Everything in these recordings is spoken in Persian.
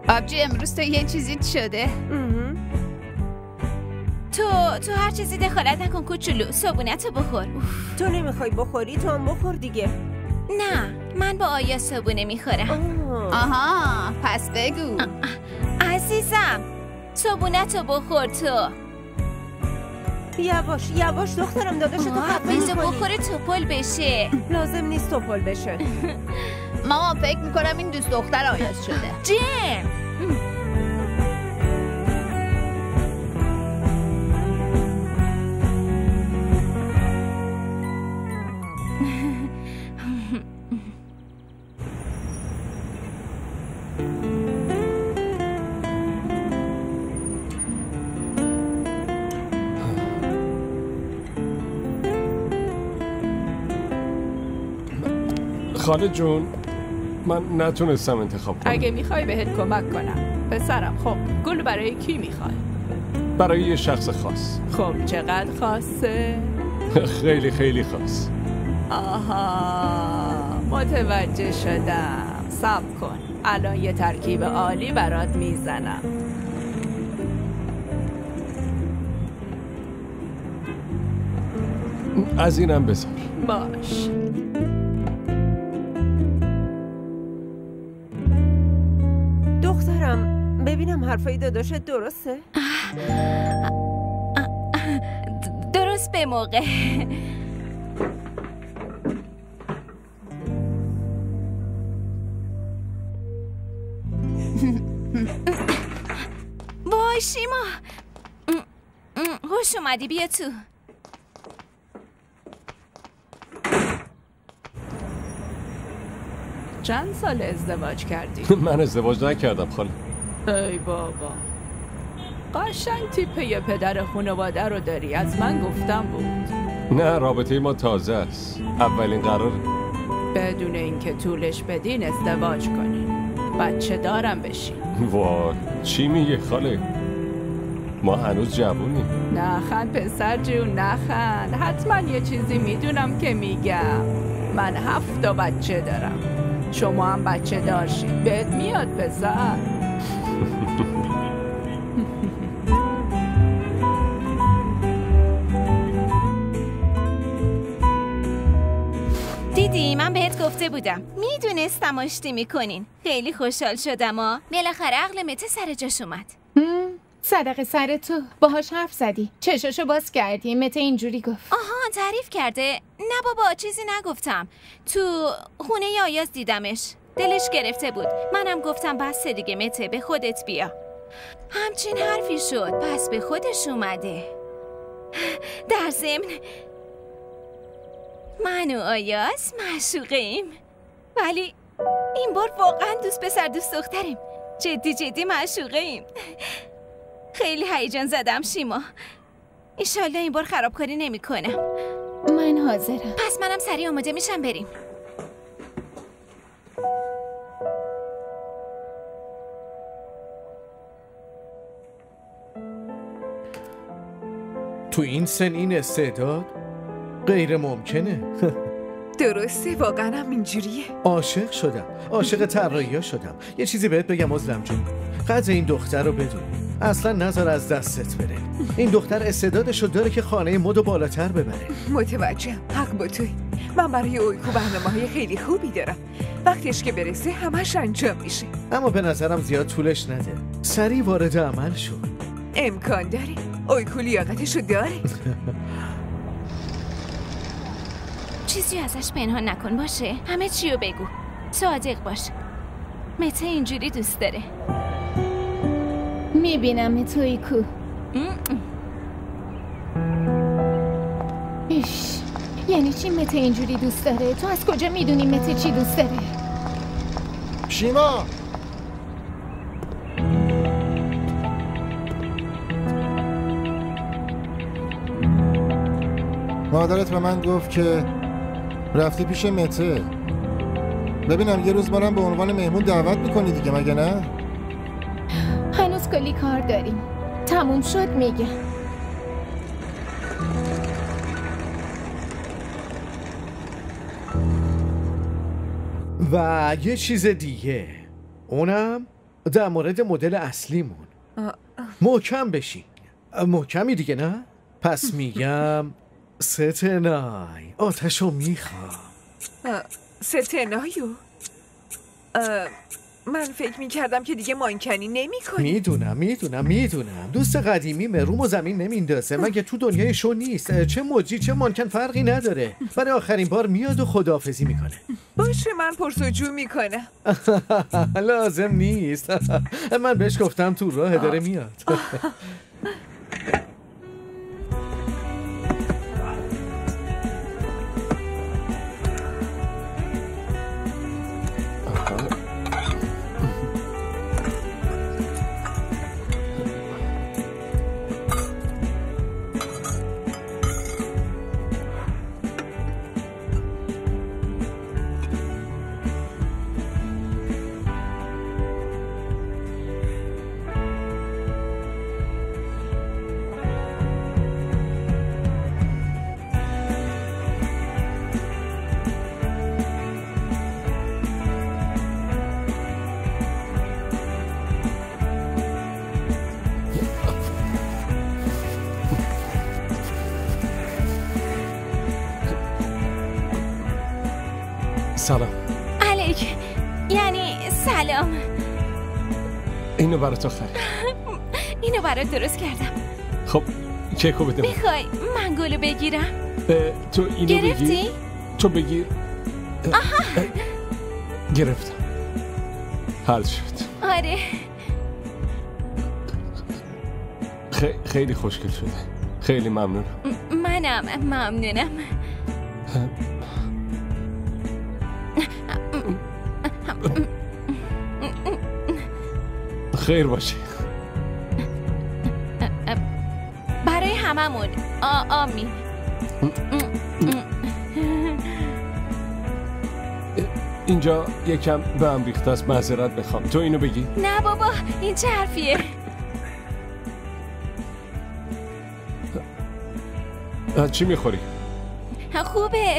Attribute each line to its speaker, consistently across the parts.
Speaker 1: آبجی امروز تو یه چیزی شده؟
Speaker 2: تو هر چیزی دخالت نکن کوچولو. صبونتو بخور.
Speaker 3: تو نمیخوای بخوری؟ تو هم بخور دیگه.
Speaker 2: نه، من با آیا صبونه میخورم.
Speaker 1: آها، پس بگو.
Speaker 2: عزیزم صبونتو بخور تو.
Speaker 3: یواش یواش دخترم، داداشتو خفه
Speaker 2: بذار
Speaker 3: می‌کنی.
Speaker 2: بخوره توپل بشه.
Speaker 3: لازم نیست توپل بشه.
Speaker 1: ماما فکر میکنم این دوست دختر آیاز شده.
Speaker 2: جیم
Speaker 4: خاله جون، من نتونستم انتخاب کنم.
Speaker 5: اگه میخوای بهت کمک کنم پسرم. خب گل برای کی میخوای؟
Speaker 4: برای یه شخص خاص.
Speaker 5: خب چقدر خاصه؟
Speaker 4: خیلی خیلی خاص.
Speaker 5: آها، متوجه شدم. صبر کن، الان یه ترکیب عالی برات میزنم.
Speaker 4: از اینم بذار.
Speaker 5: باش.
Speaker 3: دخترم ببینم حرفای داداشت درسته؟
Speaker 2: درست به موقع. وای شیما، خوش اومدی. بیا تو.
Speaker 5: چند سال ازدواج کردی؟
Speaker 4: من ازدواج نکردم خاله.
Speaker 5: ای بابا، قشنگ تیپ یه پدر خانواده رو داری. از من گفتم بود.
Speaker 4: نه، رابطه ما تازه است. اولین قراره.
Speaker 5: بدون اینکه طولش بدین ازدواج کنین، بچه دارم بشین.
Speaker 4: وای، چی میگه خاله؟ ما هنوز جوونیم.
Speaker 5: نخند پسر جون، نخند. حتما یه چیزی میدونم که میگم. من 7 تا بچه دارم. شما هم بچه دارشید. بهت میاد پسر؟
Speaker 2: دیدی من بهت گفته بودم. میدونستم آشتی میکنین. خیلی خوشحال شدم ها. بالاخره عقل مته سر جاش اومد.
Speaker 1: صدقه سر تو، باهاش حرف زدی، چشاشو باز کردی. مته اینجوری گفت.
Speaker 2: آها، تعریف کرده؟ نه بابا، چیزی نگفتم. تو خونه آیاز دیدمش. دلش گرفته بود. منم گفتم بس دیگه مته، به خودت بیا. همچین حرفی شد. پس به خودش اومده. در ضمن من و آیاز معشوقیم، ولی این بار واقعا دوست پسر دوست دختریم. جدی معشوقیم. خیلی هیجان زدم شیما. ایشالله این بار خرابکاری نمی کنم.
Speaker 1: من حاضرم.
Speaker 2: پس منم سریع آماده میشم بریم.
Speaker 6: تو این سن این استعداد غیر ممکنه.
Speaker 7: درسته، واقعا هم اینجوریه.
Speaker 6: عاشق شدم، عاشق طراحی‌ها شدم. یه چیزی بهت بگم عزلم جون، قدر این دختر رو بدون. اصلا نذار از دستت بره. این دختر استعدادشو داره که خانه مدو بالاتر ببره.
Speaker 7: متوجهم، حق با توی. من برای اویکو برنامه‌های خیلی خوبی دارم. وقتش که برسه همش انجام میشه.
Speaker 6: اما به نظرم زیاد طولش نده. سریع وارد عمل شو.
Speaker 7: امکان داره. اویکو لیاقتشو داره.
Speaker 2: چیزی ازش پنهان نکن باشه. همه چیو بگو. صادق باش. مته اینجوری دوست داره.
Speaker 1: میبینم توی کو. ایش، یعنی چی مته اینجوری دوست داره؟ تو از کجا میدونی مته چی دوست داره؟
Speaker 8: شیما، مادرت به من گفت که رفتی پیش مته. ببینم یه روز منم به عنوان مهمون دعوت میکنی دیگه، مگه نه؟
Speaker 1: هنوز کلی کار داریم. تموم شد میگه.
Speaker 6: و یه چیز دیگه، اونم در مورد مدل اصلیمون. محکم بشین. محکمی دیگه نه؟ پس میگم ستنای آتشو میخوام.
Speaker 7: ستنایو؟ من فکر میکردم که دیگه مانکنی نمی کنی.
Speaker 6: میدونم دوست قدیمی روم و زمین نمیندازه مگه تو دنیای شو نیست. چه مجری چه مانکن فرقی نداره. برای آخرین بار میاد و خداحافظی میکنه.
Speaker 7: باشه من پرسجو میکنم.
Speaker 6: لازم نیست. من بهش گفتم تو راه داره میاد.
Speaker 4: سلام.
Speaker 2: علیک. یعنی سلام.
Speaker 4: اینو برای تو خرید.
Speaker 2: اینو برات درست کردم.
Speaker 4: خب کیکو بده.
Speaker 2: میخوای من گلو بگیرم؟
Speaker 4: تو اینو
Speaker 2: گرفتی؟
Speaker 4: بگیر. تو بگیر. گرفتم. حل شد.
Speaker 2: آره.
Speaker 4: خیلی خوشگل شده. خیلی ممنونم.
Speaker 2: منم ممنونم.
Speaker 4: خیر باشه.
Speaker 2: برای هممون. آمین.
Speaker 4: اینجا یکم به هم ریخته است. معذرت بخوام. تو اینو بگی؟
Speaker 2: نه بابا این چه حرفیه؟
Speaker 4: چی میخوری؟
Speaker 2: خوبه.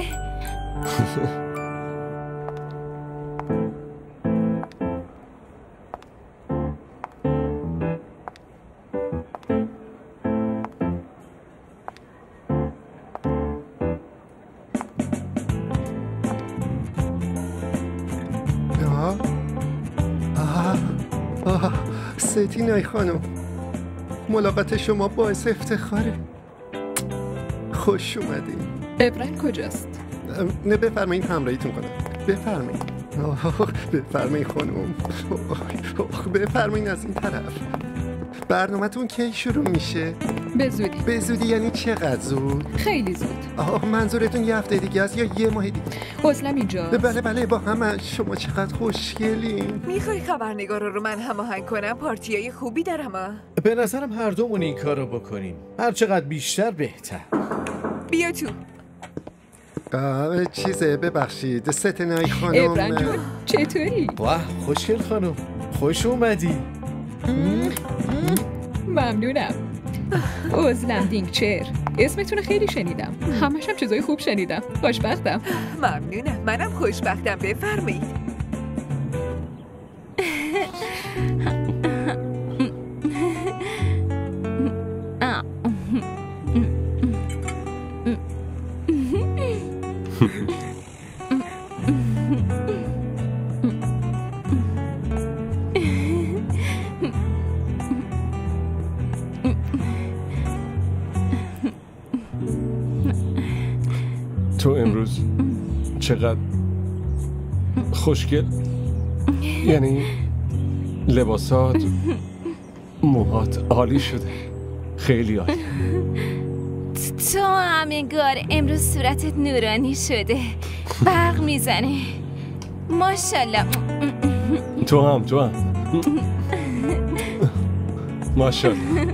Speaker 9: ستینای خانم، ملاقات شما باعث افتخاره. خوش اومدین.
Speaker 5: ابراهیم کجاست؟
Speaker 9: نه بفرمایین همراهیتون کنم. بفرمایین. بفرمایین خانم. بفرمایین از این طرف. برنامه‌تون کی شروع میشه؟
Speaker 5: به زودی.
Speaker 9: به زودی یعنی چقدر زود؟
Speaker 5: خیلی زود.
Speaker 9: منظورتون یه هفته دیگه است یا یه ماه دیگه؟
Speaker 5: عزلم اینجاست.
Speaker 9: بله با هم. شما چقدر خوشگلین.
Speaker 7: میخوای خبرنگارا رو من هماهنگ کنم؟ پارتیای خوبی دارم.
Speaker 6: به نظرم هر دومون این کارو بکنیم. هر چقدر بیشتر بهتر.
Speaker 7: بیا تو.
Speaker 9: چیزه ببخشید ستنای خانم.
Speaker 5: ابراهیم جون چطوری؟
Speaker 6: واه خوشگل خانم، خوش اومدی.
Speaker 5: ممنونم. عزلم دینگچر. اسمتون خیلی شنیدم. همش هم چیزای خوب شنیدم. خوشبختم.
Speaker 7: ممنونم. منم خوشبختم. بفرمایید.
Speaker 4: تو امروز چقدر خوشگل. یعنی لباسات، موهات عالی شده. خیلی عالی.
Speaker 2: تو هم انگار امروز صورتت نورانی شده. برق میزنه. ماشاءالله.
Speaker 4: تو هم ماشاءالله.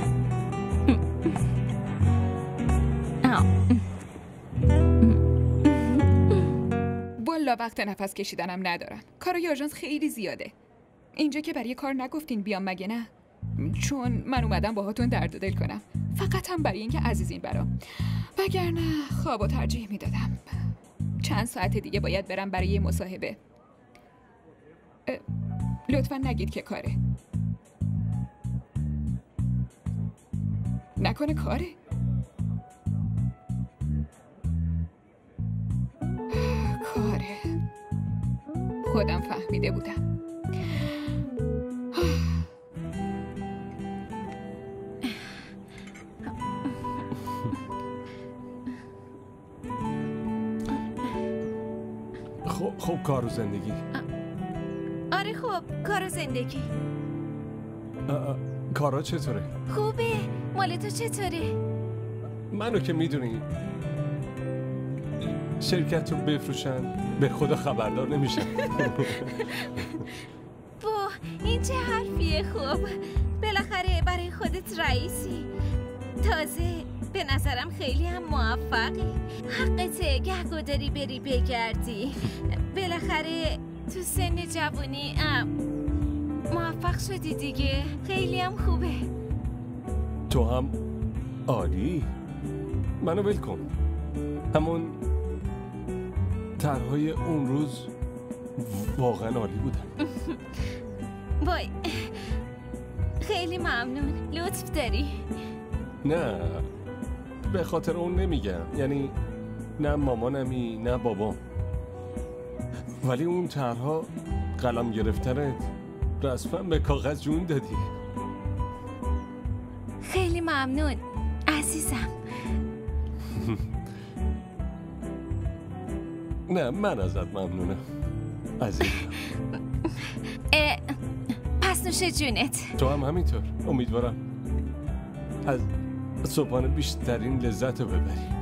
Speaker 5: والا وقت نفس کشیدنم ندارم. کارای آژانس خیلی زیاده. اینجا که برای کار نگفتین بیام مگه نه؟ چون من اومدم باهاتون درد و دل کنم. فقط هم برای اینکه عزیزین برام. وگرنه خوابو ترجیح میدادم. چند ساعت دیگه باید برم برای یه مصاحبه. لطفا نگید که کاره. نکنه کاره؟ کاره. خودم فهمیده بودم.
Speaker 4: خب کار و زندگی.
Speaker 2: آره خب کار و زندگی.
Speaker 4: کارا چطوره؟
Speaker 2: خوبه. مال تو چطوره؟
Speaker 4: منو که میدونی شرکت رو بفروشن به خدا خبردار نمیشن.
Speaker 2: با این چه حرفیه؟ خوب بالاخره برای خودت رئیسی. تازه به نظرم خیلی هم موفقی. حقته گهگو داری بری بگردی. بالاخره تو سن جوانی موفق شدی دیگه. خیلی هم خوبه.
Speaker 4: تو هم عالی. منو ول کن. همون طرحهای اون روز واقعا عالی بودن.
Speaker 2: وای خیلی ممنون. لطف داری.
Speaker 4: نه به خاطر اون نمیگم. یعنی نه مامانمی نه بابام، ولی اون طرحها قلم گرفتنت رسما به کاغذ جون دادی.
Speaker 2: خیلی ممنون عزیزم.
Speaker 4: نه من ازت ممنونم عزیزم.
Speaker 2: پس نوش جونت.
Speaker 4: تو هم همینطور. امیدوارم از صبحانه بیشترین لذت رو ببری.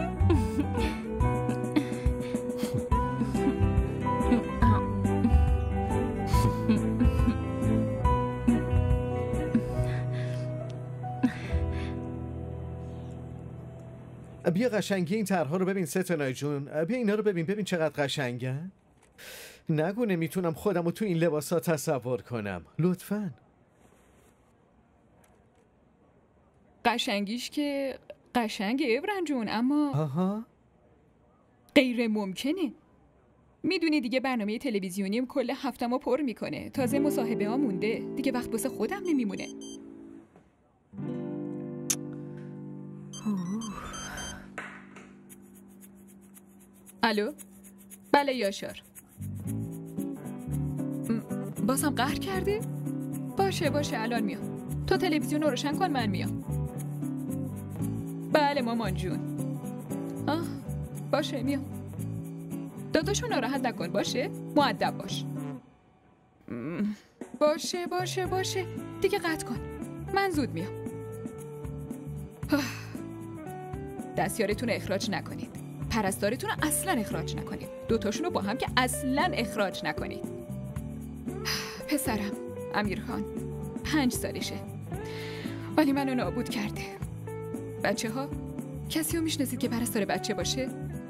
Speaker 6: بیا قشنگی این طرح‌ها رو ببین ستنای جون. بیا اینا رو ببین چقدر قشنگن. نگو نمیتونم خودم رو تو این لباسا تصور کنم. لطفاً.
Speaker 5: قشنگیش که قشنگه ابرن جون، اما غیر ممکنه. میدونی دیگه برنامه تلویزیونیم کل هفته‌مو پر میکنه. تازه مصاحبه ها مونده. دیگه وقت واسه خودم نمیمونه. الو؟ بله یاشار. بازم قهر کردی؟ باشه الان میام. تو تلویزیون رو روشن کن من میام. بله مامان جون. باشه میام. داداشو ناراحت نکن باشه؟ مؤدب باش. باشه دیگه قطع کن. من زود میام. دستیارتون رو اخراج نکنید. پرستارتون رو اصلا اخراج نکنید. دوتاشون رو با هم که اصلا اخراج نکنید. پسرم امیرخان 5 سالشه ولی منو نابود کرده. بچه ها کسی رو میشناسید که پرستار بچه باشه؟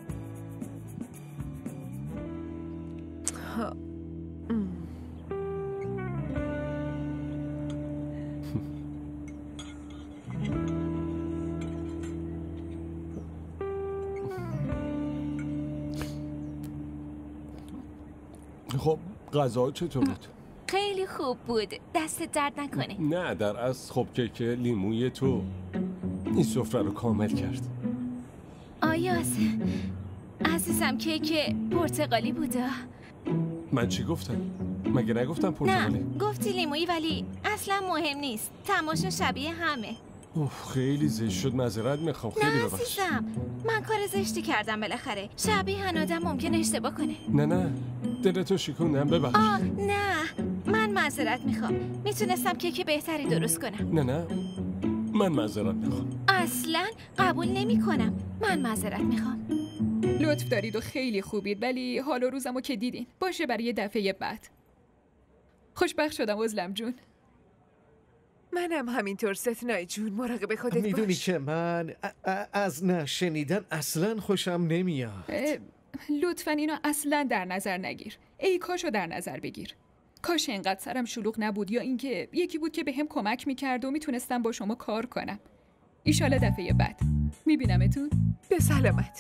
Speaker 4: خب غذا چطور بود؟
Speaker 2: خیلی خوب بود. دست درد نکنه.
Speaker 4: نه در اصل خب کیک لیموی تو این سفره رو کامل کرد.
Speaker 2: آیاس عزیزم کیک پرتقالی بوده.
Speaker 4: من چی گفتم؟ مگه نگفتم پرتقالی؟
Speaker 2: نه گفتی لیمویی ولی اصلا مهم نیست. تماشا شبیه همه.
Speaker 4: خیلی زشت شد. معذرت میخوام. خیلی
Speaker 2: نه
Speaker 4: ببخش.
Speaker 2: عزیزم من کار زشتی کردم. بالاخره شبیه هن آدم ممکن اشتباه کنه.
Speaker 4: نه دلتو شکوندم. ببخش.
Speaker 2: نه من معذرت میخوام. میتونستم کیک بهتری درست کنم.
Speaker 4: نه من معذرت میخوام.
Speaker 2: اصلا قبول نمی کنم. من معذرت میخوام.
Speaker 5: لطف دارید و خیلی خوبید ولی حال و روزمو که دیدین. باشه برای دفعه بعد. خوشبخت شدم عزلم جون.
Speaker 7: منم همینطور ستنای جون. مراقب خودت باش.
Speaker 6: میدونی که من از نشنیدن اصلا خوشم نمیاد.
Speaker 5: لطفاً اینو اصلا در نظر نگیر. ای کاشو در نظر بگیر. کاش اینقدر سرم شلوغ نبود یا اینکه یکی بود که بهم کمک میکرد و میتونستم با شما کار کنم. ایشالا دفعه بعد میبینمتون.
Speaker 7: به سلامت.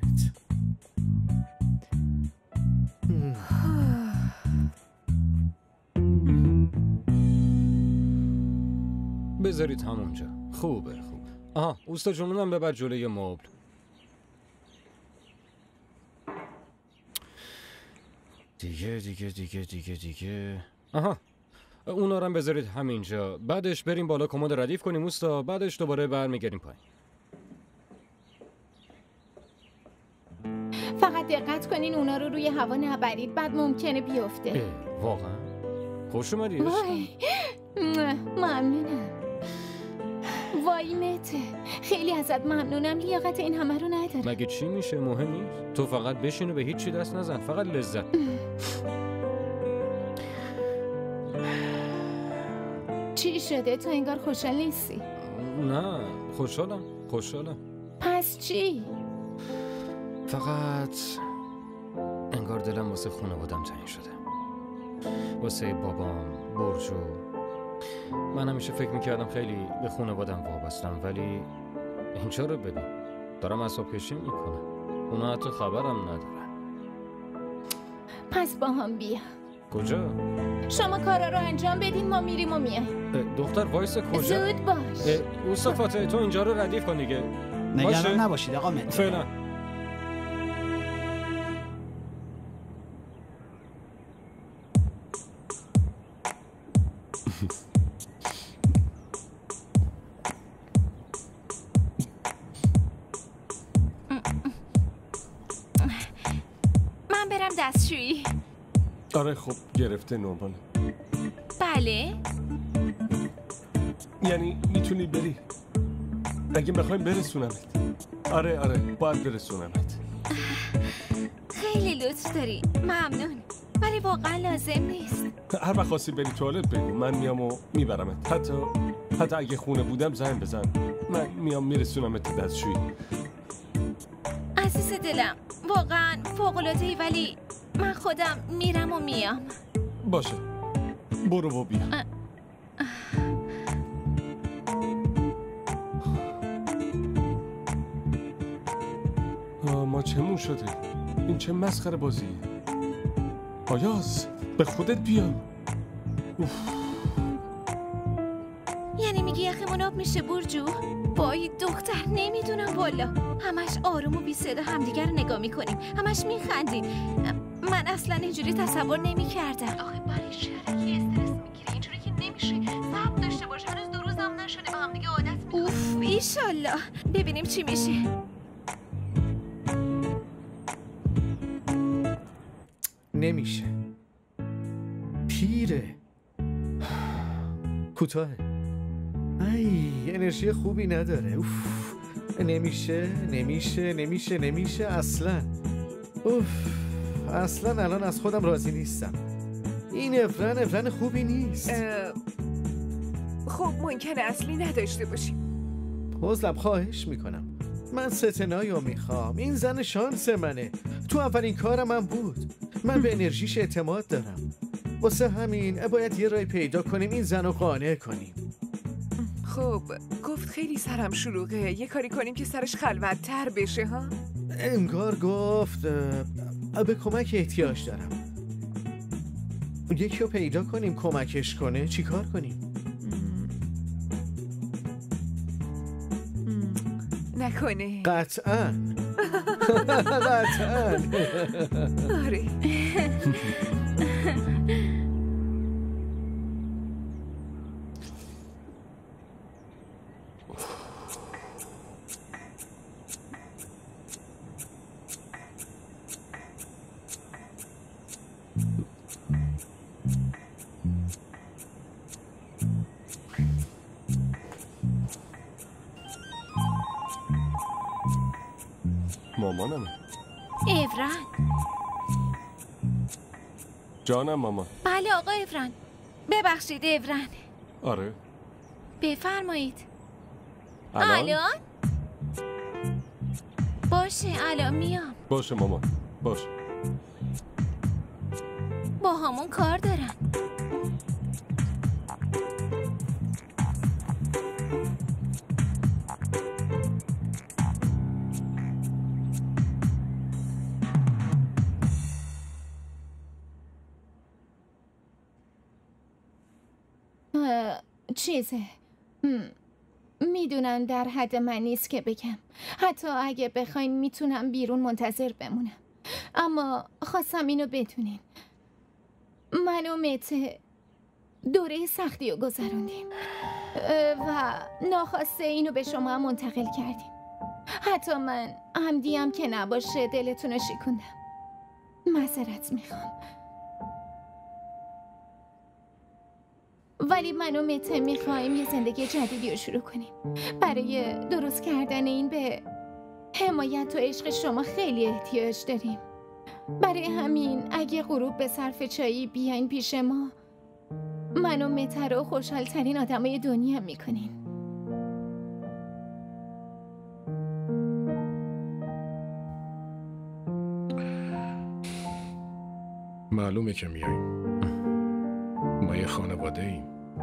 Speaker 6: میبینمت.
Speaker 10: بذارید همونجا. خوبه. آها اوستا جونونم ببر جلوی مبل. دیگه. آها اونا رو هم بذارید همینجا. بعدش بریم بالا کمد ردیف کنیم اوستا. بعدش دوباره برمیگردیم پایین.
Speaker 1: فقط دقت کنین اونا رو روی هوا نبرید، بعد ممکنه بیفته.
Speaker 10: واقعا؟ خوش اومدی؟
Speaker 1: وای ممنونم. وای مته، خیلی ازت ممنونم. لیاقت این همه رو نداره.
Speaker 10: مگه چی میشه؟ مهم نیست. تو فقط بشین و به هیچی دست نزن، فقط لذت.
Speaker 1: چی شده؟ تو انگار خوشحال نیستی.
Speaker 10: نه خوشحالم. پس
Speaker 1: چی؟
Speaker 10: فقط انگار دلم واسه خانوادم تنگ شده، واسه بابام، برجو. من همیشه فکر میکردم خیلی به خانوادم وابستم، ولی اینجا رو ببین، دارم عصب کشی میکنم. اونا حتی خبرم ندارن.
Speaker 1: پس با هم بیا.
Speaker 10: کجا؟
Speaker 1: شما کارا رو انجام بدین، ما میریم و میایم.
Speaker 10: دختر وایسا. کجا؟
Speaker 1: زود باش.
Speaker 10: اوستا فاتحه تو اینجا رو ردیف کن دیگه.
Speaker 11: نگران نباشید آقا مته.
Speaker 10: فعلا.
Speaker 2: من برم دستشویی.
Speaker 4: آره خب گرفته نورماله.
Speaker 2: بله
Speaker 4: یعنی میتونی بری اگه بخوایم برسونمت. آره باید برسونمت.
Speaker 2: خیلی لطف داری، ممنون، ولی واقعا لازم نیست.
Speaker 4: هر وقت خواستی بری توالت بری، من میام و میبرمت. حتی اگه خونه بودم زنگ بزن، من میام میرسونمت دستشویی.
Speaker 2: عزیز دلم واقعا فوق‌العاده‌ای، ولی من خودم میرم و میام.
Speaker 4: باشه برو و بیا. ما چمون شده؟ این چه مسخره بازیه؟ آیاز به خودت بیا.
Speaker 2: یعنی میگی یخمون آب میشه برجو؟ وای دختر نمیدونم والا. همش آروم و بی صدا همدیگر رو نگاه میکنیم، همش میخندیم. من اصلا اینجوری تصور نمیکردم.
Speaker 12: آخه برای شهرکی استرس میگیری، اینجوری که نمیشه. صبر داشته باش، هنوز 2 روزم نشده، به هم دیگه عادت میکنیم.
Speaker 2: اوف ایشالله ببینیم چی میشه.
Speaker 6: نمیشه، پیره، کوتاه، ای انرژی خوبی نداره. اوف. نمیشه اصلا. اصلا الان از خودم راضی نیستم. این افرن خوبی نیست.
Speaker 7: خب ممکنه اصلی نداشته باشیم.
Speaker 6: حوزلم خواهش میکنم، من ستنایو میخوام. این زن شانس منه، تو اولین کارم هم بود. من به انرژیش اعتماد دارم، واسه همین باید یه رای پیدا کنیم این زن رو قانع کنیم.
Speaker 7: خب گفت خیلی سرم شلوغه، یه کاری کنیم که سرش خلوت‌تر بشه ها؟
Speaker 6: انگار گفت به کمک احتیاج دارم. یکی رو پیدا کنیم کمکش کنه. چی کار کنیم؟
Speaker 7: نکنه
Speaker 6: قطعاً.
Speaker 7: آره.
Speaker 4: مامانمه.
Speaker 2: افرن.
Speaker 4: جانم مامان.
Speaker 2: بله آقا افرن. ببخشید افرن.
Speaker 4: آره
Speaker 2: بفرمایید.
Speaker 4: الان؟
Speaker 2: باشه الان میام.
Speaker 4: باشه مامان باشه.
Speaker 2: با همون کار دارن.
Speaker 1: میدونم در حد من نیست که بگم. حتی اگه بخواین میتونم بیرون منتظر بمونم. اما خواستم اینو بدونین. من و مته دوره سختی رو گذروندیم و ناخواسته اینو به شما هم منتقل کردیم. حتی من عمدیم که نباشه دلتون رو شکوندم. معذرت میخوام. ولی من و مته میخوایم یه زندگی جدیدی رو شروع کنیم. برای درست کردن این به حمایت و عشق شما خیلی احتیاج داریم. برای همین اگه غروب به صرف چایی بیاین پیش ما، من و مته رو خوشحالترین آدمای دنیا میکنین.
Speaker 13: معلومه که میاییم. ما یه خانواده ایم.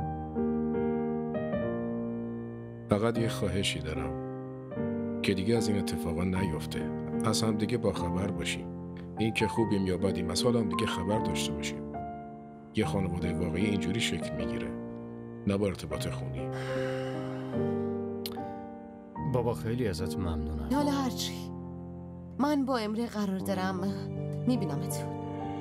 Speaker 13: فقط یه خواهشی دارم که دیگه از این اتفاقا نیفته. از هم دیگه با خبر باشیم. این که خوبیم یا بدیم، از حال هم دیگه خبر داشته باشیم. یه خانواده واقعی اینجوری شکل میگیره، نه با ارتباط خونی.
Speaker 10: بابا خیلی ازت ممنونم.
Speaker 14: حالا هرچی، من با امره قرار دارم میبینمتون.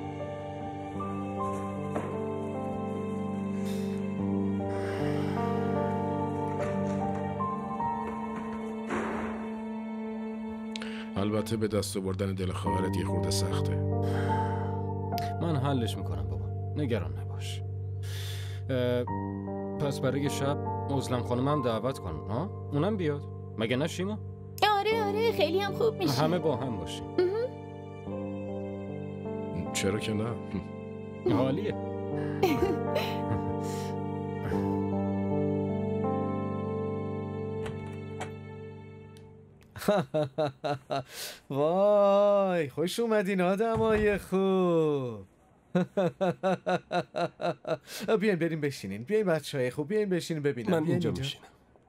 Speaker 13: البته به دست آوردن دل خواهرت یه خورده سخته.
Speaker 10: من حلش میکنم بابا، نگران نباش. پس برای شب عزلم خانمم دعوت کن ها؟ اونم بیاد مگه نه شیما؟
Speaker 1: آره خیلی هم خوب میشه.
Speaker 10: همه با هم باشیم.
Speaker 13: چرا که نه؟
Speaker 10: حالیه.
Speaker 6: وای خوش اومدین آدمای خوب. بیاین بریم بشینین. بیاین بچه‌های خوب، بیاین بشینین ببینم.
Speaker 4: من اینجا میشینم.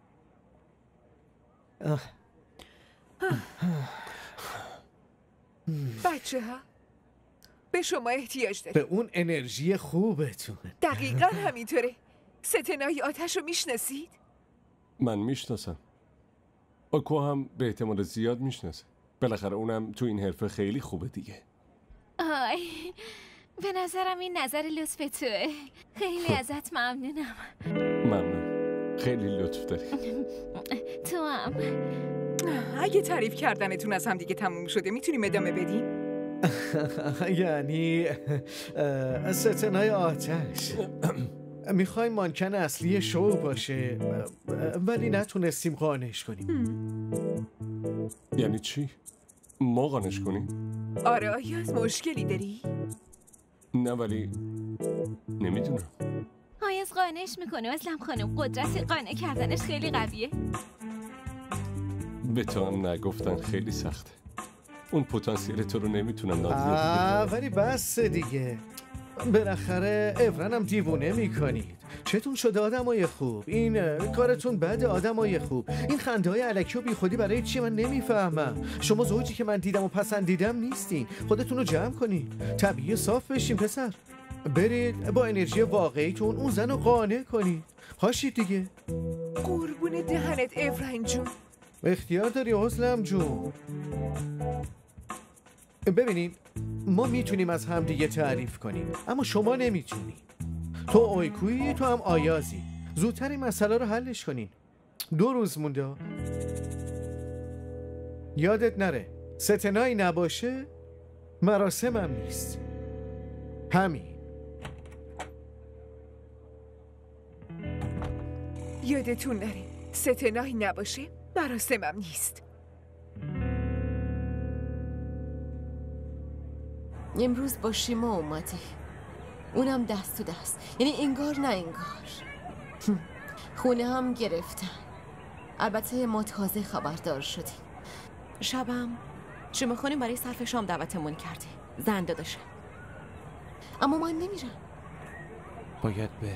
Speaker 7: بچه ها به شما احتیاج داریم.
Speaker 6: به اون انرژی خوبتون.
Speaker 7: دقیقا همینطوره. ستنای آتش رو میشناسید؟
Speaker 4: من میشناسم. آکو هم به احتمال زیاد میشناسه. بالاخره اونم تو این حرفه خیلی خوبه دیگه.
Speaker 2: آی به نظرم این نظر لطف توه. خیلی ازت ممنونم.
Speaker 4: ممنون، خیلی لطف داری.
Speaker 2: تو هم.
Speaker 7: اگه تعریف کردنتون از هم دیگه تموم شده میتونیم ادامه بدیم؟
Speaker 6: یعنی ستنای آتش میخوایم مانکن اصلی شو باشه ولی نتونستیم قانعش کنیم.
Speaker 4: یعنی چی؟ ما قانعش کنیم؟
Speaker 7: آره آیا از مشکلی داری؟
Speaker 4: نه ولی نمیدونم.
Speaker 2: آیاز قانعش میکنه اسلم خانم. قدرت قانع کردنش خیلی قویه.
Speaker 4: به تو هم نگفتن خیلی سخته. اون پتانسیل تو رو نمیتونم نادیده بگیرم.
Speaker 6: ولی بس دیگه. بالاخره افرنم دیوونه میکنید. چتون شده آدمای خوب؟ این کارتون بده آدمای خوب. این خنده های الکی و بی خودی برای چی من نمیفهمم. شما زوجی که من دیدم و پسندیدم نیستین. خودتون رو جمع کنید. طبیعی صاف بشین پسر. برید با انرژی واقعیتون اون زن رو قانع کنید. پاشید دیگه.
Speaker 7: قربون دهنت افرین جون.
Speaker 6: اختیار داری حسلم جون. ببینید ما میتونیم از هم دیگه تعریف کنیم اما شما نمیتونی. تو اویکویی، تو هم آیازی. زودتر این مسئله رو حلش کنین. 2 روز مونده. یادت نره ستنایی نباشه مراسمم نیست. همین.
Speaker 7: یادتون نره ستنایی نباشه مراسمم نیست.
Speaker 14: امروز با شیما اومدی، اونم دست تو دست، یعنی انگار نه انگار. خونه هم گرفتن. البته ما تازه خبردار شدیم. شبم شیما خانم برای صرف شام دعوتمون کرده، زن داداشه. اما من نمیرم.
Speaker 15: باید بری.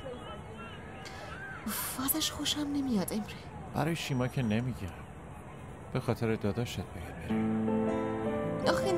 Speaker 14: ازش خوشم نمیاد امره.
Speaker 15: برای شیما که نمیگیرم، به خاطر داداشت باید بری.
Speaker 14: آخه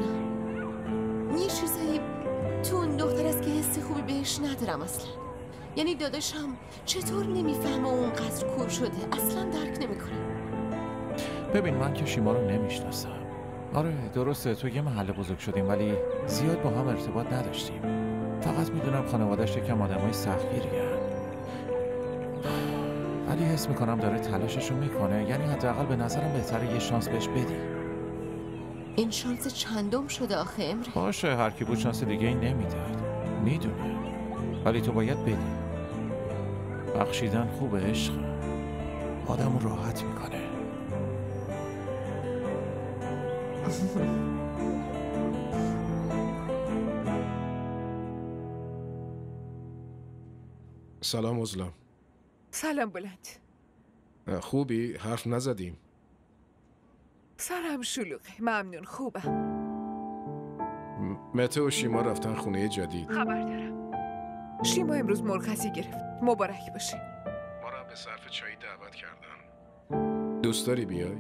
Speaker 14: نمیدونم، یه چیزایی تو اون دختر است که حس خوبی بهش ندارم اصلا. یعنی داداشم چطور نمیفهمه اونقدر کور شده؟ اصلا درک نمیکنه.
Speaker 15: ببین من که شیما رو نمیشناسم. آره درسته تو یه محله بزرگ شدیم ولی زیاد با هم ارتباط نداشتیم. فقط میدونم خانواده‌اش یکم آدمای سختگیری‌ان. ولی حس میکنم داره تلاششو میکنه، یعنی حداقل به نظرم بهتره یه شانس بهش بدی.
Speaker 14: این شانس چندم شده آخه امره؟
Speaker 15: باشه هر کی بود شانس دیگه ای نمیداد، میدونه، ولی تو باید بدی. بخشیدن خوبه عشق، آدمو راحت میکنه.
Speaker 13: سلام عزلم.
Speaker 7: سلام بلند.
Speaker 13: خوبی؟ حرف نزدیم.
Speaker 7: سرم شلوغه. ممنون خوبم.
Speaker 13: مته و شیما رفتن خونه جدید.
Speaker 7: خبر دارم. شیما امروز مرخصی گرفت. مبارک باشه.
Speaker 13: ما را به صرف چایی دعوت کردن. دوست داری بیای؟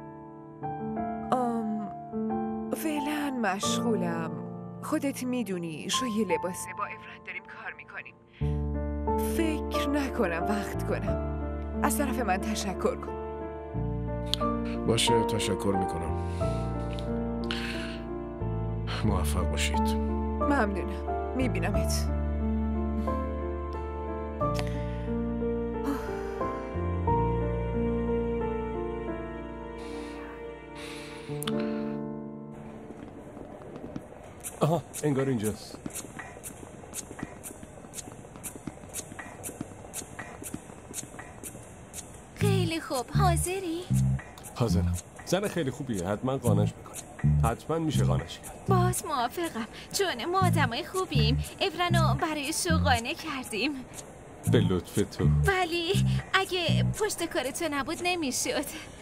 Speaker 7: فعلا مشغولم. خودت میدونی شوی لباسه با افراد داریم کار میکنیم. فکر نکنم وقت کنم. از طرف من تشکر کن.
Speaker 13: باشه تشکر میکنم. موفق باشید.
Speaker 7: ممنونم. میبینمت.
Speaker 4: آها انگار اینجاست.
Speaker 2: خیلی خوب. حاضری؟
Speaker 4: حاضرم. زن خیلی خوبیه، حتما قانعش میکنه. حتما میشه قانعش کرد.
Speaker 2: باز موافقم چون ما آدمای خوبیم. افرانو برای شو قانع کردیم.
Speaker 4: به لطف تو.
Speaker 2: ولی اگه پشت کار تو نبود نمیشد.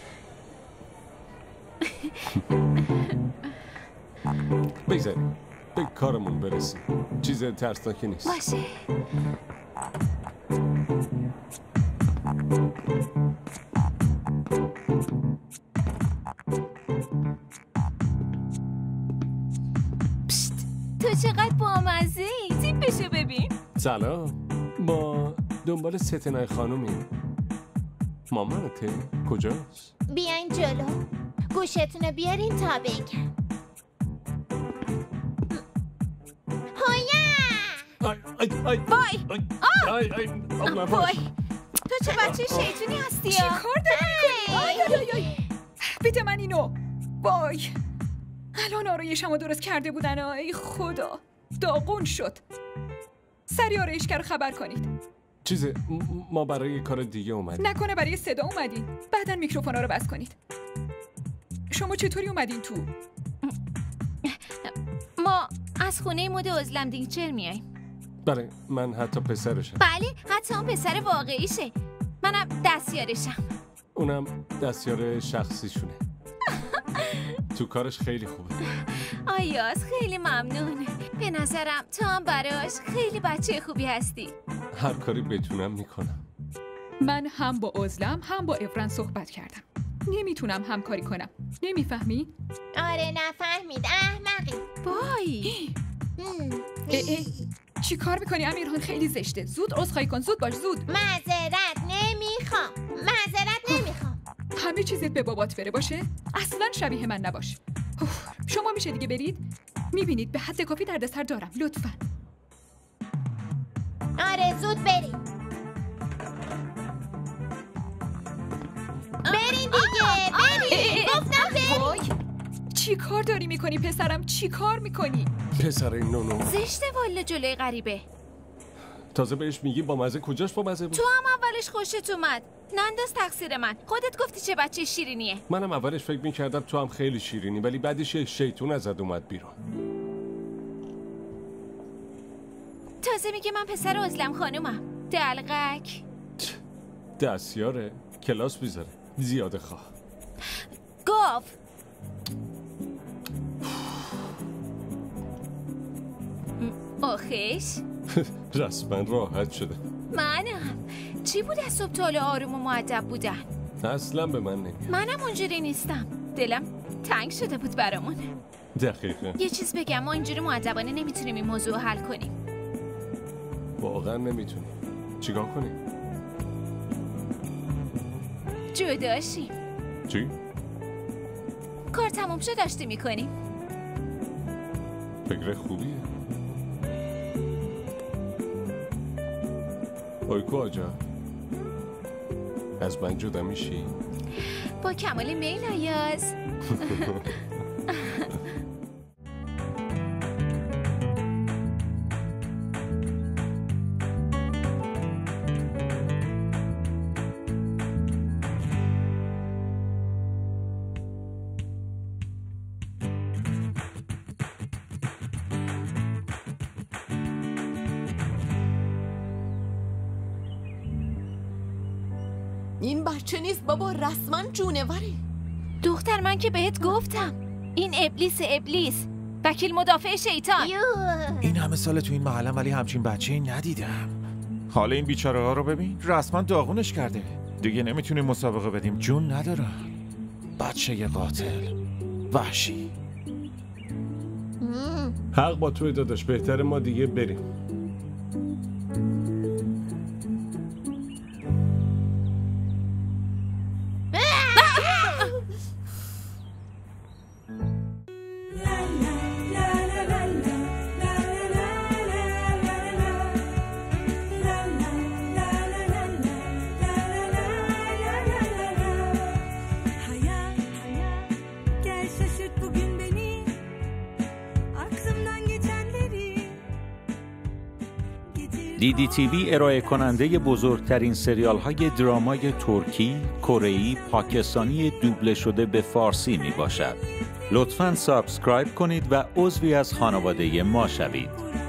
Speaker 4: بگذاریم به کارمون برسیم. چیز ترسناکی نیست.
Speaker 2: باشه. پشت تو چقدر بامزه ای. تیپشو ببین.
Speaker 4: سلام. ما دنبال ستنای خانومیم. مامانته کجاست؟
Speaker 1: بیاین جلو. گوشتونو بیارین تا بگم.
Speaker 2: وای
Speaker 4: وای
Speaker 2: تو چه بچه شیطونی هستی؟
Speaker 5: چی کار داری میکنی؟ بده من اینو. وای الان آرایشمو درست کرده بودن. ای خدا داغون شد. سری آرایشگر خبر کنید.
Speaker 4: چیزه ما برای کار دیگه اومدیم.
Speaker 5: نکنه برای صدا اومدین؟ بعدن میکروفونا رو بس کنید. شما چطوری اومدین تو؟
Speaker 2: ما از خونه مد عزلم دینچر میاییم.
Speaker 4: بله من حتی پسرشم.
Speaker 2: بله حتی اون پسر واقعیشه. منم دستیارشم.
Speaker 4: اونم دستیار شخصیشونه. تو کارش خیلی خوبه.
Speaker 2: آیاز خیلی ممنون. به نظرم تو هم براش خیلی بچه خوبی هستی.
Speaker 4: هر کاری بتونم میکنم.
Speaker 5: من هم با عزلم هم با افران صحبت کردم. نمیتونم همکاری کنم. نمیفهمی؟
Speaker 1: آره نفهمید. احمقی.
Speaker 2: وای
Speaker 5: چی کار میکنی امیرحان؟ خیلی زشته. زود عذرخواهی کن. زود باش زود.
Speaker 1: معذرت نمیخوام.
Speaker 5: همه چیزت به بابات بره باشه. اصلا شبیه من نباش. شما میشه دیگه برید. میبینید به حد کافی دردسر دارم. لطفاً.
Speaker 1: آره زود برید. برین دیگه. برید. گفتم برید.
Speaker 5: چی کار داری میکنی پسرم؟ چی کار میکنی؟
Speaker 4: پسر این نونو
Speaker 2: زشته والا جلوی غریبه.
Speaker 4: تازه بهش میگی با مزه. کجاش با مزه بود؟
Speaker 2: تو هم اولش خوشت اومد. ننداز تقصیر من. خودت گفتی چه بچه شیرینیه.
Speaker 4: منم اولش فکر میکردم تو هم خیلی شیرینی، ولی بعدش شیطون ازت اومد بیرون.
Speaker 2: تازه میگه من پسر عزلم خانومم. دلقک.
Speaker 4: دستیاره کلاس بیزاره. زیاده خواه.
Speaker 2: گاو. آخیش
Speaker 4: رسما راحت شده.
Speaker 2: منم. چی بود از صبح تا حالا آروم و مؤدب بودن؟
Speaker 4: اصلا به من نمیاد.
Speaker 2: منم اونجوری نیستم. دلم تنگ شده بود برامون.
Speaker 4: دقیقه.
Speaker 2: یه چیز بگم، ما اینجوری مؤدبانه نمیتونیم این موضوع حل کنیم.
Speaker 4: واقعا نمیتونیم. چیکار کنیم؟
Speaker 2: جداشیم.
Speaker 4: چی؟
Speaker 2: کار تموم شد داشتی میکنیم.
Speaker 4: فکر خوبیه. آیکو آجا، از من جدا میشی؟
Speaker 2: با کمال میل آیاز.
Speaker 14: این بچه نیست بابا، رسما جونوره.
Speaker 2: دختر من که بهت گفتم این ابلیس وکیل مدافع شیطان.
Speaker 15: این همه سال تو این محلم ولی همچین بچه‌ای ندیدم. حالا این بیچاره ها رو ببین، رسما داغونش کرده. دیگه نمیتونیم مسابقه بدیم، جون ندارن. بچه قاتل وحشی.
Speaker 4: حق با توی داداش، بهتره ما دیگه بریم.
Speaker 16: DDTV ارائه کننده بزرگترین سریال های درامای ترکی، کره‌ای، پاکستانی دوبله شده به فارسی می باشد. لطفاً سابسکرایب کنید و عضوی از خانواده ما شوید.